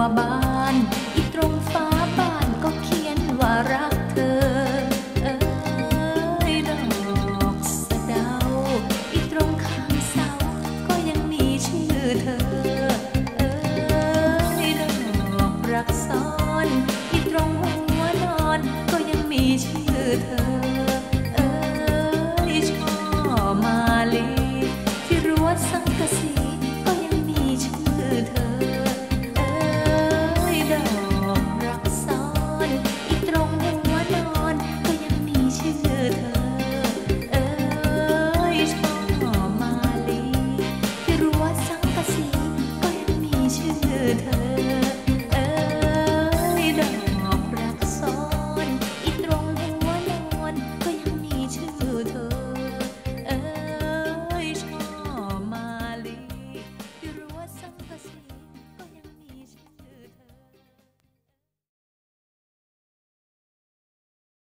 บานอีตรงฟ้าบ้านก็เขียนว่ารักเธอดอกสะเดาอีตรงข้างเสาก็ยังมีชื่อเธอดอกรักซ้อนอีตรงหัวนอนก็ยังมีชื่อเธอช่อมาลีที่รั้วสังกะสีก็ยังมีชื่อเธอดอกรักซ้อนอีตรงหัวนอนก็ยังมีชื่อเธอช่อมาลีที่รั้วสังกะสีก็ยังมีชื่อเธอ